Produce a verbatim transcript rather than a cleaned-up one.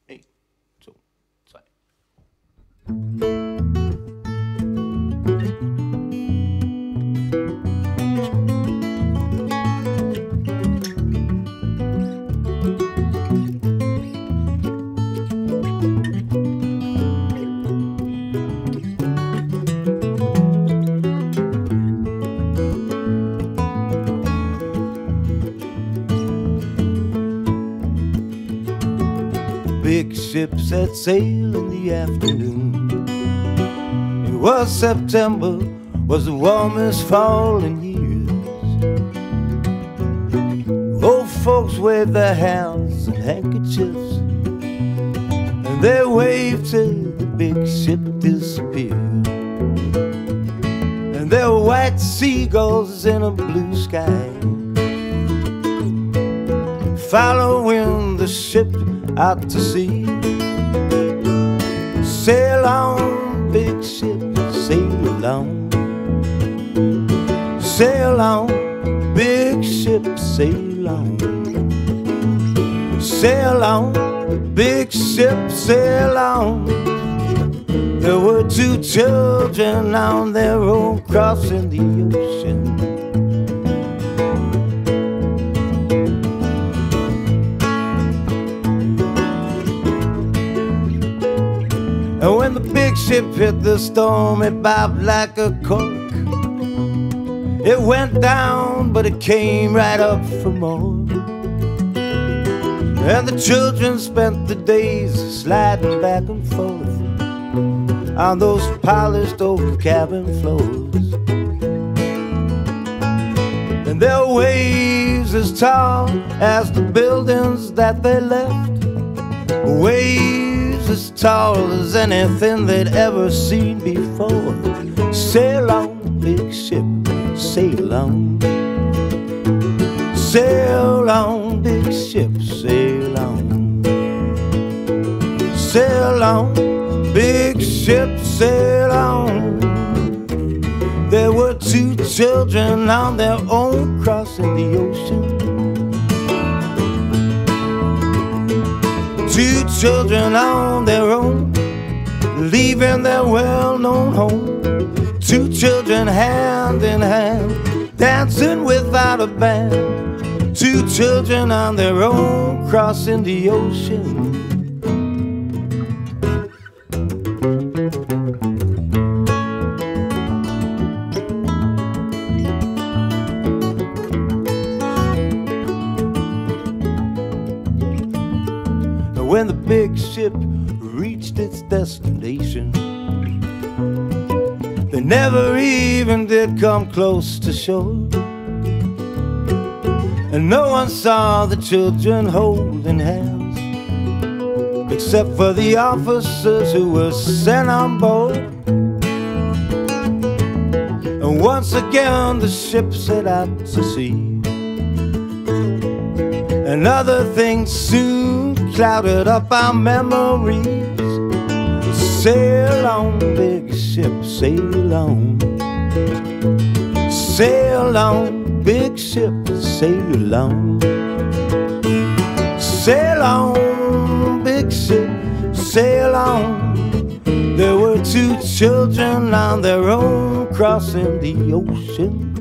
En, to, tre. Big ship set sail in the afternoon. It was September, was the warmest fall in years. Old folks waved their hands and handkerchiefs, and they waved till the big ship disappeared. And there were white seagulls in a blue sky, following the ship out to sea. Sail on, big ship, sail along. Sail on, big ship, sail on. Sail on, big ship, sail on. There were two children on their own crossing the ocean. And when the big ship hit the storm, it bobbed like a cork. It went down, but it came right up for more. And the children spent the days sliding back and forth on those polished oak cabin floors. And there were waves as tall as the buildings that they left, waves as tall as anything they'd ever seen before. Sail on, big ship, sail on. Sail on, big ship, sail on. Sail on, big ship, sail on. There were two children on their own crossing the ocean. Two children on their own, leaving their well-known home. Two children hand in hand, dancing without a band. Two children on their own, crossing the ocean. When the big ship reached its destination, they never even did come close to shore. And no one saw the children holding hands, except for the officers who were sent on board. And once again the ship set out to sea, and other things soon clouded up our memories. Sail on, big ship, sail on. Sail on, big ship, sail on. Sail on, big ship, sail on. There were two children on their own crossing the ocean.